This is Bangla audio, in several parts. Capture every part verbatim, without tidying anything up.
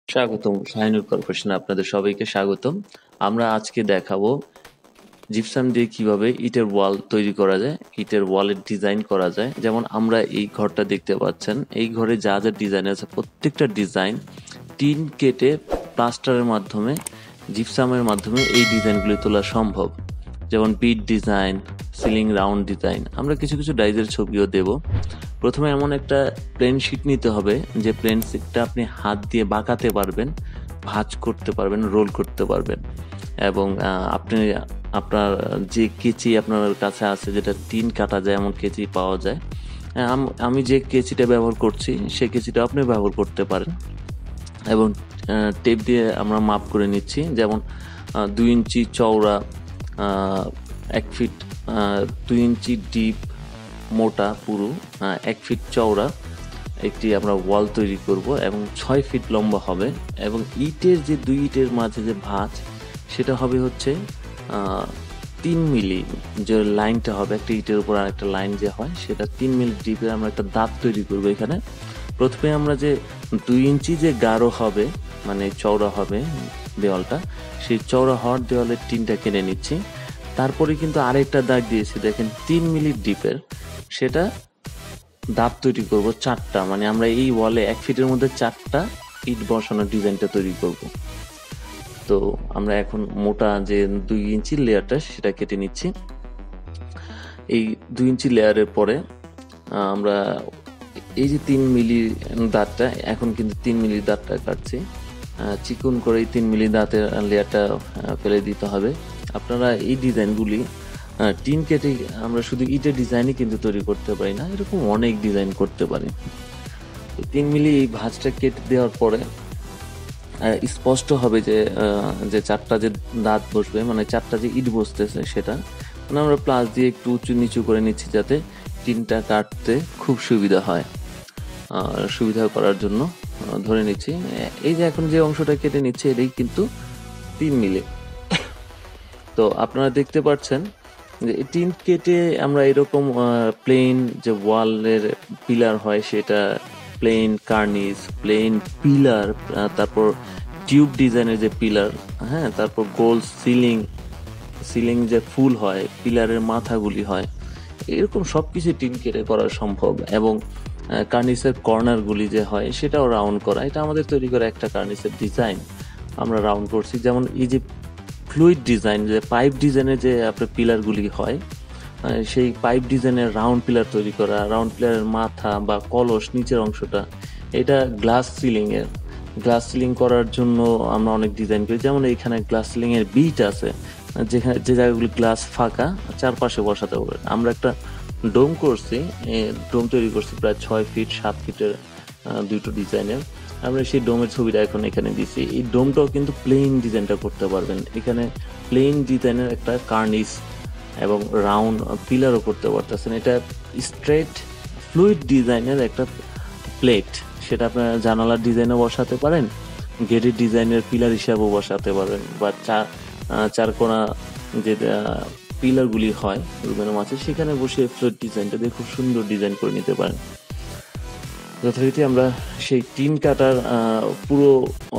স্বাগতম শাহিনুর কর্পোরেশনে আপনাদের সবাইকে স্বাগতম। আমরা আজকে দেখাবো জিপসাম দিয়ে কিভাবে ইটের ওয়াল তৈরি করা যায়, ইটের ওয়ালের ডিজাইন করা যায়। যেমন আমরা এই ঘরটা দেখতে পাচ্ছেন, এই ঘরে যা যা ডিজাইন আছে প্রত্যেকটা ডিজাইন টিন কেটে প্লাস্টারের মাধ্যমে, জিপসামের মাধ্যমে এই ডিজাইনগুলি তোলা সম্ভব। যেমন বিট ডিজাইন, সিলিং রাউন্ড ডিজাইন। আমরা কিছু কিছু ডাইজের ছবিও দেব। প্রথমে এমন একটা প্লেন শিট নিতে হবে যে প্লেন শিটটা আপনি হাত দিয়ে বাঁকাতে পারবেন, ভাঁজ করতে পারবেন, রোল করতে পারবেন। এবং আপনি আপনার যে কেচি আপনার কাছে আছে, যেটা তিন কাটা যায় এমন কেচি পাওয়া যায়, আমি যে কেচিটা ব্যবহার করছি সেই কেচিটা আপনি ব্যবহার করতে পারেন। এবং টেপ দিয়ে আমরা মাপ করে নিচ্ছি। যেমন দুই ইঞ্চি চওড়া, এক ফিট দুই ইঞ্চি ডিপ মোটা পুরো এক ফিট চওড়া একটি আমরা ওয়াল তৈরি করব এবং ছয় ফিট লম্বা হবে। এবং ইটের যে দুই ইটের মাঝে যে ভাঁজ, সেটা হবে হচ্ছে তিন মিলি। যে লাইনটা হবে একটা ইটের উপর আর একটা লাইন যে হয়, সেটা তিন মিলি ডিপে আমরা একটা দাঁত তৈরি করব। এখানে প্রথমে আমরা যে দুই ইঞ্চি যে গাঢ় হবে, মানে চওড়া হবে দেওয়ালটা, সেই চওড়া হওয়ার দেওয়ালের টিনটা কেটে নিচ্ছি। তারপরে কিন্তু আরেকটা দাগ দিয়েছি দেখেন তিন মিলি ডিপের, সেটা দাঁত তৈরি করব চারটা। মানে আমরা এই ওয়ালে এক ফিটের মধ্যে চারটা ইট বসানোর ডিজাইনটা তৈরি করব। তো আমরা এখন মোটা যে দুই ইঞ্চি লেয়ারটা সেটা কেটে নিচ্ছি। এই দুই ইঞ্চি লেয়ারের পরে আমরা এই যে তিন মিলি দাঁতটা, এখন কিন্তু তিন মিলি দাঁতটা কাটছি চিকন করে। এই তিন মিলি দাঁতের লেয়ারটা ফেলে দিতে হবে। আপনারা এই ডিজাইনগুলি টিন কেটে, আমরা শুধু ইটের ডিজাইনই কিন্তু তৈরি করতে পারি না, এরকম অনেক ডিজাইন করতে পারি। তো তিন মিলি এই ভাঁজটা কেটে দেওয়ার পরে স্পষ্ট হবে যে যে চারটা যে দাঁত বসবে, মানে চারটা যে ইট বসতেছে, সেটা মানে আমরা প্লাস দিয়ে একটু উঁচু নিচু করে নিচ্ছি যাতে টিনটা কাটতে খুব সুবিধা হয়। সুবিধা করার জন্য ধরে নিচ্ছি। এই যে এখন যে অংশটা কেটে নিচ্ছে এটাই কিন্তু তিন মিলি। তো আপনারা দেখতে পাচ্ছেন যে টিন কেটে আমরা এরকম প্লেন যে ওয়ালের পিলার হয়, সেটা প্লেন কার্নিস, প্লেন পিলার, তারপর টিউব ডিজাইনের যে পিলার, হ্যাঁ, তারপর গোল সিলিং, সিলিং যে ফুল হয়, পিলারের মাথাগুলি হয়, এরকম সবকিছু টিন কেটে করা সম্ভব। এবং কার্নিসের কর্নারগুলি যে হয় সেটাও রাউন্ড করা। এটা আমাদের তৈরি করা একটা কার্নিসের ডিজাইন, আমরা রাউন্ড করছি। যেমন এই যে ফ্লুইড ডিজাইন, যে পাইপ ডিজাইনের যে আপনার পিলারগুলি হয়, সেই পাইপ ডিজাইনের রাউন্ড পিলার তৈরি করা, রাউন্ড পিলারের মাথা বা কলস নিচের অংশটা, এটা গ্লাস সিলিং এর। গ্লাস সিলিং করার জন্য আমরা অনেক ডিজাইন করি। যেমন এখানে গ্লাস সিলিং এর বিট আছে, যেখানে যে জায়গাগুলি গ্লাস ফাঁকা চারপাশে বসাতে হবে। আমরা একটা ডোম করছি, ডোম তৈরি করছি প্রায় ছয় ফিট সাত ফিটের দুটো ডিজাইনের। আমরা সেই ডোমের ছবিটা এখন এখানে দিছি। এই ডোমটাও কিন্তু প্লেন ডিজাইনটা করতে পারবেন। এখানে প্লেন ডিজাইনের একটা কার্নিস এবং রাউন্ড পিলারও করতে পারতেছেন। এটা স্ট্রেট ফ্লুইড ডিজাইনের একটা প্লেট, সেটা আপনার জানালার ডিজাইনে বসাতে পারেন, গেটের ডিজাইনের পিলার হিসাবেও বসাতে পারেন, বা চার চারকোনা যে পিলারগুলি হয় রুমের মাঝে, সেখানে বসে ফ্লুইড ডিজাইনটা দিয়ে খুব সুন্দর ডিজাইন করে নিতে পারেন। যথারীতি আমরা সেই টিন কাটার পুরো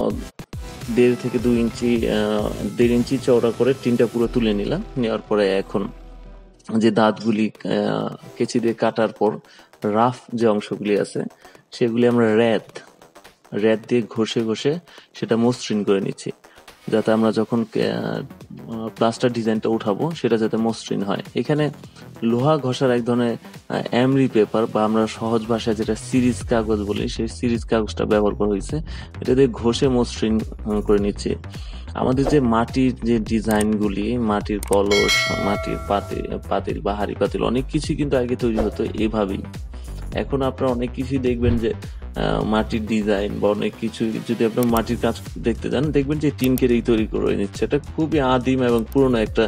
দেড় থেকে দুই ইঞ্চি দেড় ইঞ্চি চওড়া করে টিনটা পুরো তুলে নিলাম। নেওয়ার পরে এখন যে দাঁতগুলি কেচি দিয়ে কাটার পর রাফ যে অংশগুলি আছে, সেগুলি আমরা র্যাত র্যাত দিয়ে ঘষে ঘষে সেটা মসৃণ করে নিচ্ছি, যাতে আমরা যখন প্লাস্টার ডিজাইনটা উঠাবো সেটা যাতে মসৃণ হয়। এখানে লোহা ঘষার এক ধরনের এমরি পেপার, বা আমরা সহজ ভাষায় যেটা সিরিজ কাগজ বলি, সেই সিরিজ কাগজটা ব্যবহার করা হয়েছে। এটা দিয়ে ঘষে মসৃণ করে নিচ্ছে। আমাদের যে মাটির যে ডিজাইনগুলি, মাটির কলস, মাটির পাতিল পাতিল বা হাঁড়ি পাতিল, অনেক কিছু কিন্তু আগে তৈরি হতো এভাবেই। এখন আপনারা অনেক কিছুই দেখবেন যে মাটির ডিজাইন বা অনেক কিছু, যদি আপনার মাটির কাজ দেখতে যান, দেখবেন যে টিন কেটেই তৈরি করে নিচ্ছে। এটা খুবই আদিম এবং পুরনো একটা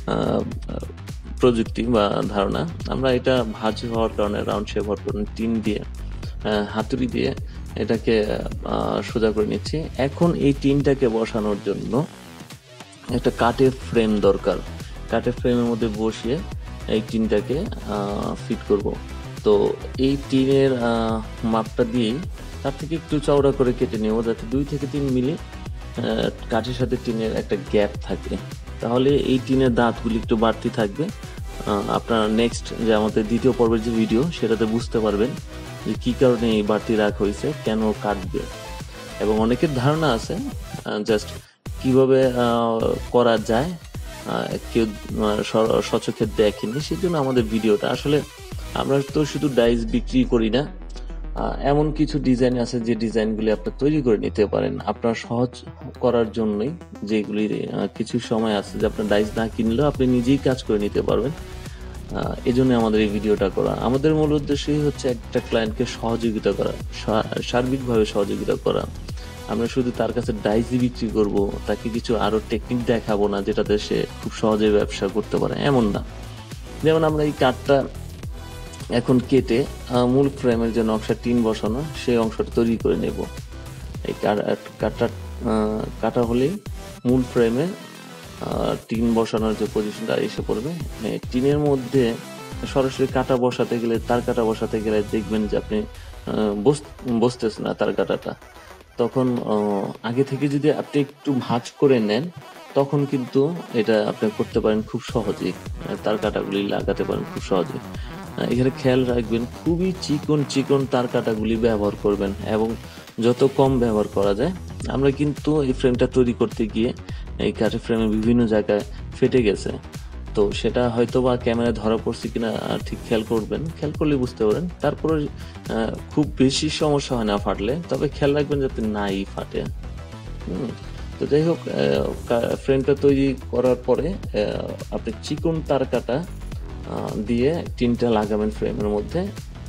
প্রযুক্তি বা ধারণা। আমরা এটা ভাঁজ হওয়ার কারণে রাউন্ড শেপ হওয়ার কারণে টিন দিয়ে হাতুড়ি দিয়ে এটাকে সোজা করে নিচ্ছি। এখন এই টিনটাকে বসানোর জন্য একটা কাঠের ফ্রেম দরকার। কাঠের ফ্রেমের মধ্যে বসিয়ে এই টিনটাকে ফিট করব। তো এই টিনের মাপটা দিয়েই তার থেকে একটু চওড়া করে কেটে নেব, যাতে দুই থেকে তিন মিলি কাঠের সাথে টিনের একটা গ্যাপ থাকে, তাহলে এই টিনের দাঁতগুলি একটু বাড়তি থাকবে। আপনারা নেক্সট যে আমাদের দ্বিতীয় পর্বের যে ভিডিও, সেটাতে বুঝতে পারবেন যে কি কারণে এই বাড়তি রাখা হয়েছে, কেন কাটবে। এবং অনেকের ধারণা আছে জাস্ট কিভাবে করা যায়, কেউ সচক্ষে দেখেনি, সেই জন্য আমাদের ভিডিওটা। আসলে আমরা তো শুধু ডাইস বিক্রি করি না, এমন কিছু ডিজাইন আছে যে ডিজাইনগুলি আপনি তৈরি করে নিতে পারেন আপনার সহজ করার জন্যই, যেগুলি কিছু সময় আছে যে আপনার ডাইস না কিনলেও আপনি নিজেই কাজ করে নিতে পারবেন। এই জন্য আমাদের এই ভিডিওটা করা। আমাদের মূল উদ্দেশ্যই হচ্ছে একটা ক্লায়েন্টকে সহযোগিতা করা, সার্বিকভাবে সহযোগিতা করা। আমরা শুধু তার কাছে ডাইসই বিক্রি করব, তাকে কিছু আরো টেকনিক দেখাবো না যেটাতে সে খুব সহজে ব্যবসা করতে পারে, এমন না। যেমন আমরা এই কাঠটা এখন কেটে মূল ফ্রেমের যে নকশা টিন বসানো, সেই অংশটা তৈরি করে নেব। এই কাঠটা কাটা হলেই মূল ফ্রেমে টিন বসানোর যে পজিশনটা এসে পড়বে। টিনের মধ্যে সরাসরি কাটা বসাতে গেলে, তার কাটা বসাতে গেলে দেখবেন যে আপনি বসতেছে না তার কাটাটা। তখন আগে থেকে যদি আপনি একটু ভাঁজ করে নেন, তখন কিন্তু এটা আপনি করতে পারেন খুব সহজেই, তার কাটাগুলি লাগাতে পারেন খুব সহজে। এখানে খেয়াল রাখবেন, খুবই চিকন চিকন তার কাটাগুলি ব্যবহার করবেন, এবং যত কম ব্যবহার করা যায়। আমরা কিন্তু এই ফ্রেমটা তৈরি করতে গিয়ে এই কাঠের ফ্রেমে বিভিন্ন জায়গায় ফেটে গেছে, তো সেটা হয়তো বা ক্যামেরায় ধরা পড়ছে কিনা ঠিক খেয়াল করবেন, খেয়াল করলে বুঝতে পারেন। তারপরে খুব বেশি সমস্যা হয় না ফাটলে, তবে খেয়াল রাখবেন যাতে নাই ফাটে। হম তো যাই হোক, ফ্রেমটা তৈরি করার পরে আপনি চিকন তার কাটা দিয়ে টিনটা লাগাবেন ফ্রেমের মধ্যে।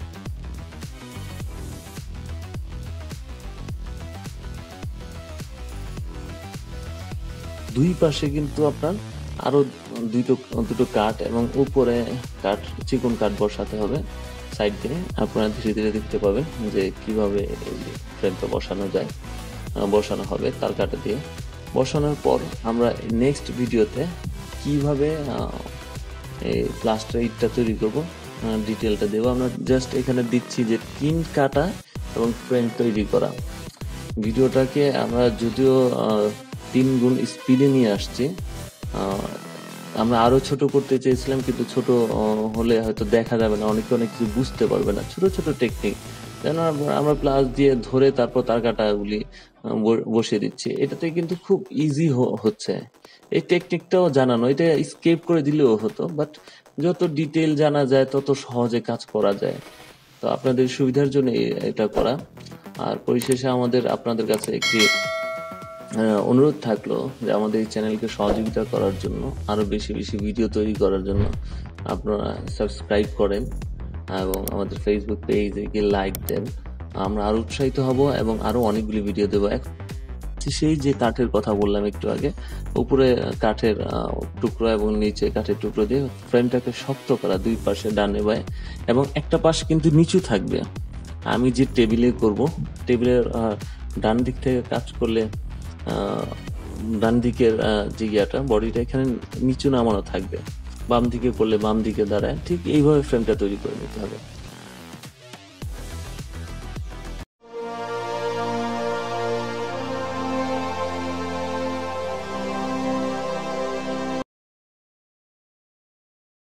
দুই পাশে কিন্তু আপনার আরো দুটো দুটো কাঠ এবং উপরে কাঠ, চিকন কাঠ বসাতে হবে সাইড দিয়ে। আপনারা ধীরে ধীরে দেখতে পাবেন যে কিভাবে ফ্রেমটা বসানো যায়, বসানো হবে তার কাটা দিয়ে। বসানোর পর আমরা নেক্সট ভিডিওতে কিভাবে এই প্লাস্টার ইটটা তৈরি করব ডিটেলটা দেবো। আমরা জাস্ট এখানে দিচ্ছি যে টিন কাটা এবং ফ্রেম তৈরি করা। ভিডিওটাকে আমরা যদিও তিন গুণ স্পিডে নিয়ে আসছি, আমরা আরো ছোট করতে চেয়েছিলাম, কিন্তু ছোট হলে হয়তো দেখা যাবে না, অনেকে অনেক কিছু বুঝতে পারবে না। ছোট ছোট টেকনিক যেন আমরা প্লাস দিয়ে ধরে তারপর তার কাটাগুলি বসিয়ে দিচ্ছি, এটাতে কিন্তু খুব ইজি হচ্ছে। এই টেকনিকটাও জানানো, এটা স্কেপ করে দিলেও হতো, বাট যত ডিটেল জানা যায় তত সহজে কাজ করা যায়। তো আপনাদের সুবিধার জন্য এটা করা। আর পরিশেষে আমাদের আপনাদের কাছে একটি অনুরোধ থাকলো যে আমাদের এই চ্যানেলকে সহযোগিতা করার জন্য, আরো বেশি বেশি ভিডিও তৈরি করার জন্য আপনারা সাবস্ক্রাইব করেন এবং আমাদের ফেসবুক পেজে গিয়ে লাইক দেন। আমরা আরো উৎসাহিত হব এবং আরো অনেকগুলি ভিডিও দেবো। সেই যে কাঠের কথা বললাম একটু আগে, উপরে কাঠের টুকরো এবং নিচে কাঠের টুকরো দিয়ে ফ্রেমটাকে শক্ত করা, দুই পাশে ডানে বায়ে, এবং একটা পাশ কিন্তু নিচু থাকবে। আমি যে টেবিলে করব, টেবিলের ডান দিক থেকে কাজ করলে ডান দিকের যে ইয়াটা, বডিটা এখানে নিচু নামানো থাকবে, বাম দিকে করলে বাম দিকে দাঁড়ায়। ঠিক এইভাবে ফ্রেমটা তৈরি করে নিতে হবে।